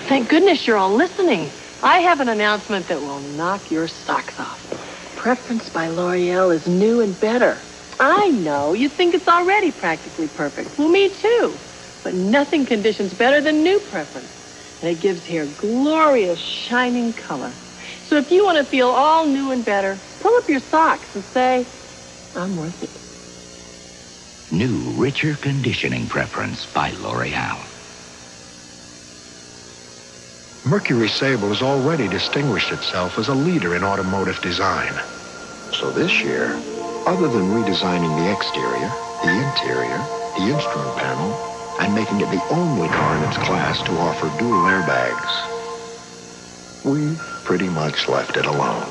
Thank goodness you're all listening. I have an announcement that will knock your socks off. Preference by Loreal is new and better. I know, you think it's already practically perfect. Well, me too. But nothing conditions better than new Preference. And it gives hair glorious, shining color. So if you want to feel all new and better, pull up your socks and say, I'm worth it. New, richer conditioning Preference by Loreal. Mercury Sable has already distinguished itself as a leader in automotive design. So this year, other than redesigning the exterior, the interior, the instrument panel, and making it the only car in its class to offer dual airbags, we've pretty much left it alone.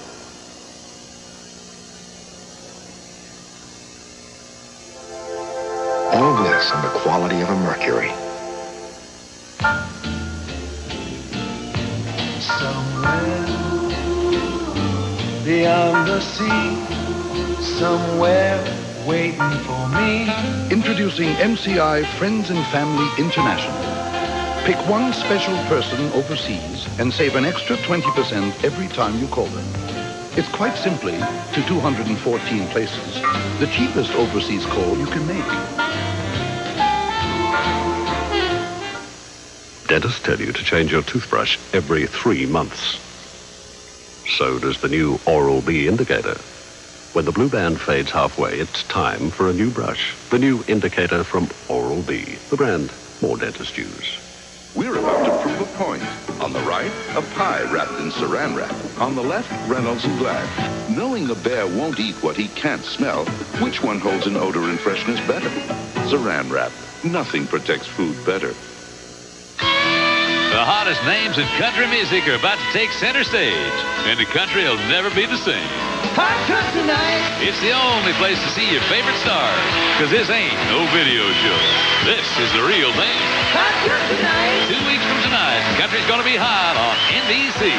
All this and the quality of a Mercury. Somewhere beyond the sea, somewhere waiting for me. Introducing MCI Friends and Family International. Pick one special person overseas and save an extra 20% every time you call them. It's quite simply to 214 places, the cheapest overseas call you can make. Dentists tell you to change your toothbrush every 3 months. So does the new Oral-B indicator. When the blue band fades halfway, it's time for a new brush. The new indicator from Oral-B, the brand more dentists use. We're about to prove a point. On the right, a pie wrapped in Saran Wrap. On the left, Reynolds and Glad. Knowing a bear won't eat what he can't smell, which one holds an odor and freshness better? Saran Wrap. Nothing protects food better. The hottest names in country music are about to take center stage, and the country will never be the same. Hot country night. It's the only place to see your favorite stars, because this ain't no video show. This is the real thing. Hot country night. 2 weeks from tonight, the country's going to be hot on NBC.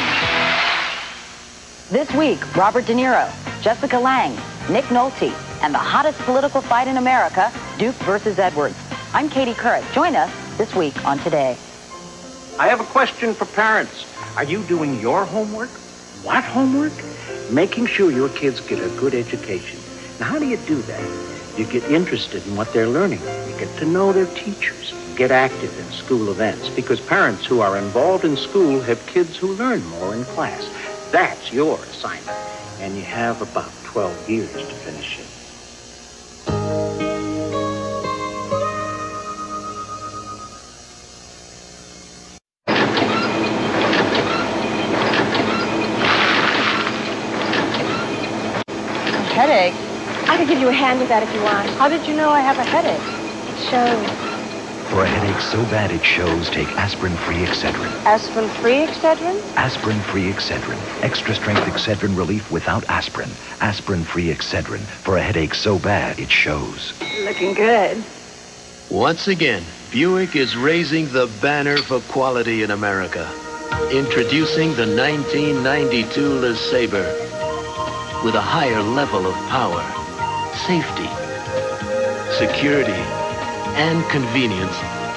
This week, Robert De Niro, Jessica Lange, Nick Nolte, and the hottest political fight in America, Duke versus Edwards. I'm Katie Couric. Join us this week on Today. I have a question for parents. Are you doing your homework? What homework? Making sure your kids get a good education. Now, how do you do that? You get interested in what they're learning. You get to know their teachers. Get active in school events, because parents who are involved in school have kids who learn more in class. That's your assignment. And you have about 12 years to finish it. Headache? I could give you a hand with that if you want. How did you know I have a headache? It shows. For a headache so bad it shows, take aspirin-free Excedrin. Aspirin-free Excedrin? Aspirin-free Excedrin. Extra-strength Excedrin relief without aspirin. Aspirin-free Excedrin. For a headache so bad it shows. Looking good. Once again, Buick is raising the banner for quality in America. Introducing the 1992 LeSabre. With a higher level of power, safety, security, and convenience.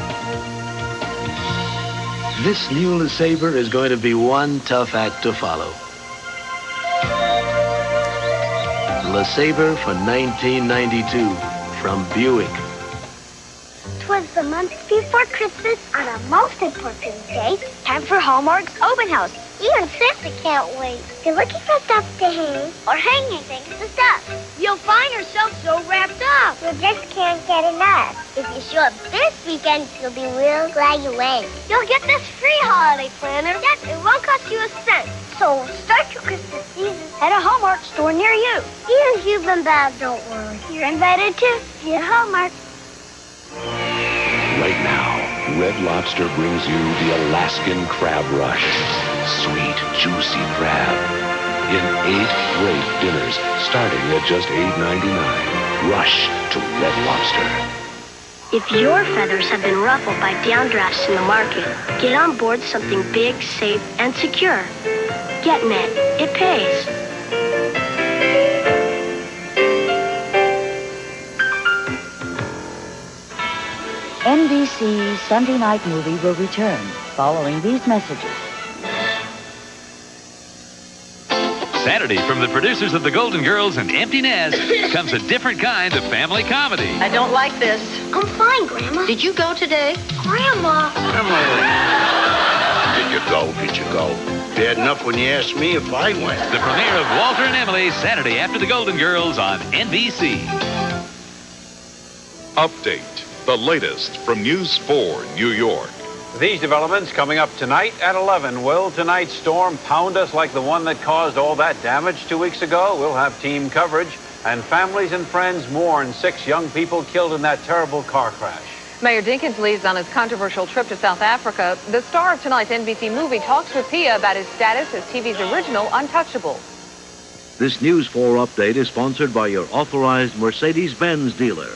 This new LeSabre is going to be one tough act to follow. LeSabre for 1992 from Buick. 'Twas the month before Christmas on a most important day. Time for Hallmark's open house. Even Santa can't wait. If you're looking for stuff to hang or hanging things to stuff, you'll find yourself so wrapped up you just can't get enough. If you show up this weekend, you'll be real glad you went. You'll get this free holiday planner. Yes, it won't cost you a cent. So start your Christmas season at a Hallmark store near you. Even if you've been bad, don't worry. You're invited to see Hallmark. Right now, Red Lobster brings you the Alaskan Crab Rush. Sweet, juicy crab. In 8 great dinners, starting at just $8.99. Rush to Red Lobster. If your feathers have been ruffled by downdrafts in the market, get on board something big, safe, and secure. Get Met. It pays. NBC's Sunday night movie will return following these messages. Saturday, from the producers of The Golden Girls and Empty Nest, comes a different kind of family comedy. I don't like this. I'm fine, Grandma. Did you go today? Grandma. Did you go? Did you go? Bad enough when you asked me if I went. The premiere of Walter and Emily, Saturday after The Golden Girls on NBC. Update, the latest from News 4 New York. These developments coming up tonight at 11. Will tonight's storm pound us like the one that caused all that damage 2 weeks ago? We'll have team coverage. And families and friends mourn 6 young people killed in that terrible car crash. Mayor Dinkins leaves on his controversial trip to South Africa. The star of tonight's NBC movie talks with Pia about his status as TV's original Untouchable. This News 4 update is sponsored by your authorized Mercedes-Benz dealer.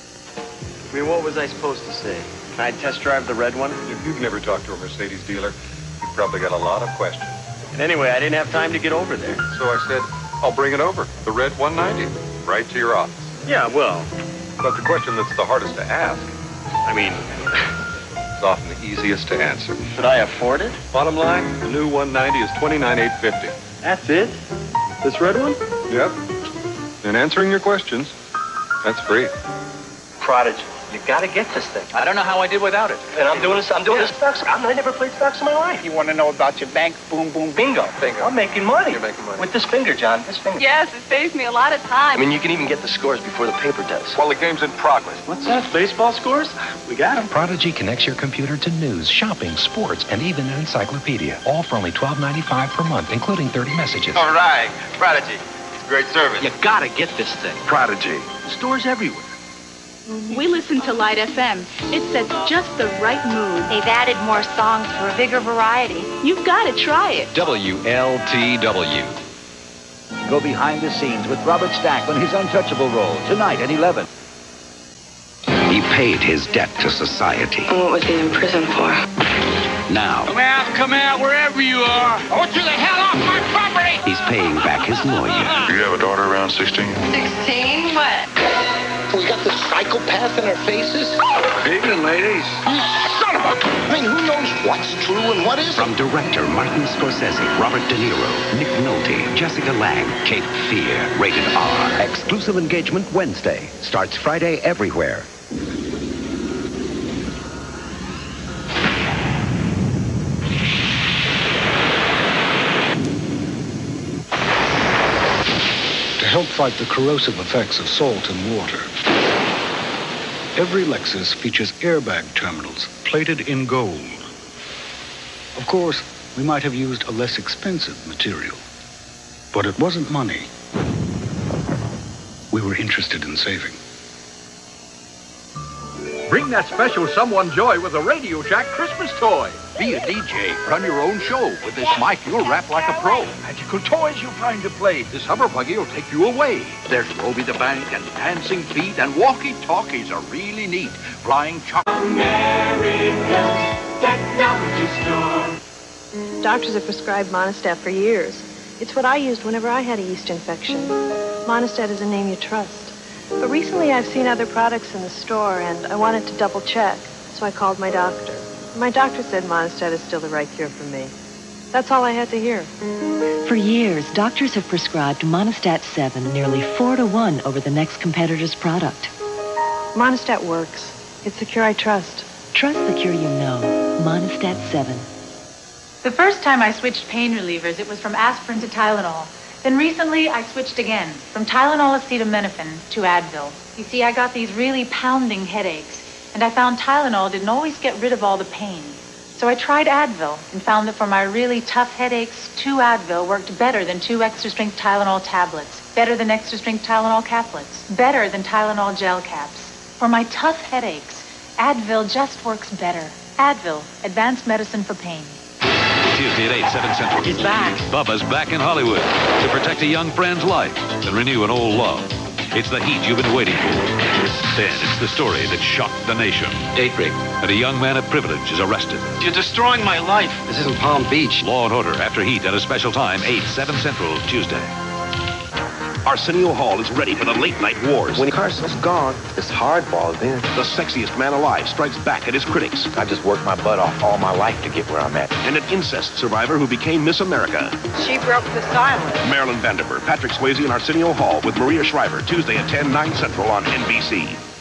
I mean, what was I supposed to say? Can I test drive the red one? If you've never talked to a Mercedes dealer, you've probably got a lot of questions. And anyway, I didn't have time to get over there. So I said, I'll bring it over. The red 190. Right to your office. Yeah, well. But the question that's the hardest to ask, I mean, it's often the easiest to answer. Should I afford it? Bottom line, the new 190 is $29,850. That's it? This red one? Yep. And answering your questions, that's free. Prodigy. You gotta get this thing. I don't know how I did without it. And I'm doing this stocks. I never played stocks in my life. You want to know about your bank? Boom, boom, Bingo. I'm making money. You're making money. With this finger, John. This finger. Yes, it saves me a lot of time. I mean, you can even get the scores before the paper does. Well, the game's in progress. What's that? Baseball scores? We got them. Prodigy connects your computer to news, shopping, sports, and even an encyclopedia. All for only $12.95 per month, including 30 messages. All right. Prodigy. It's great service. You gotta get this thing. Prodigy. Stores everywhere. We listen to Lite-FM. It sets just the right mood. They've added more songs for a bigger variety. You've got to try it. WLTW. Go behind the scenes with Robert Stack on his Untouchable role tonight at 11. He paid his debt to society. What was he in prison for? Now, Come out, wherever you are. I want you the hell off my property! he's paying back his lawyer. You have a daughter around 16? 16? What? We got this psychopath in our faces. Evening, ladies. Son of a... I mean, who knows what's true and what isn't? From director Martin Scorsese, Robert De Niro, Nick Nolte, Jessica Lange, Cape Fear, rated R. Exclusive engagement Wednesday. Starts Friday everywhere. To help fight the corrosive effects of salt and water, every Lexus features airbag terminals plated in gold. Of course, we might have used a less expensive material, but it wasn't money we were interested in saving. Bring that special someone joy with a Radio Shack Christmas toy. Be a DJ, run your own show. With this mic, you'll rap like a pro. Magical toys you'll find to play. This hover buggy will take you away. There's Roby the Bank and Dancing Feet, and walkie-talkies are really neat. Flying chocolate. America's Technology Store. Doctors have prescribed Monistat for years. It's what I used whenever I had a yeast infection. Monistat is a name you trust. But recently I've seen other products in the store, and I wanted to double check, so I called my doctor. My doctor said Monistat is still the right cure for me. That's all I had to hear. For years, doctors have prescribed Monistat 7 nearly 4 to 1 over the next competitor's product. Monistat works. It's the cure I trust. Trust the cure you know. Monistat 7. The first time I switched pain relievers, it was from aspirin to Tylenol. Then recently, I switched again, from Tylenol acetaminophen to Advil. You see, I got these really pounding headaches, and I found Tylenol didn't always get rid of all the pain. So I tried Advil and found that for my really tough headaches, 2 Advil worked better than 2 extra-strength Tylenol tablets, better than extra-strength Tylenol caplets, better than Tylenol gel caps. For my tough headaches, Advil just works better. Advil, advanced medicine for pain. Tuesday at 8, 7 Central. He's back. Bubba's back in Hollywood to protect a young friend's life and renew an old love. It's the heat you've been waiting for. Then it's the story that shocked the nation. Date rape. And a young man of privilege is arrested. You're destroying my life. This isn't Palm Beach. Law and Order after Heat at a special time, 8, 7 Central, Tuesday. Arsenio Hall is ready for the late-night wars. When Carson's gone, it's hardball then. The sexiest man alive strikes back at his critics. I just worked my butt off all my life to get where I'm at. And an incest survivor who became Miss America. She broke the silence. Marilyn Vanderver, Patrick Swayze, and Arsenio Hall with Maria Shriver, Tuesday at 10, 9 Central on NBC.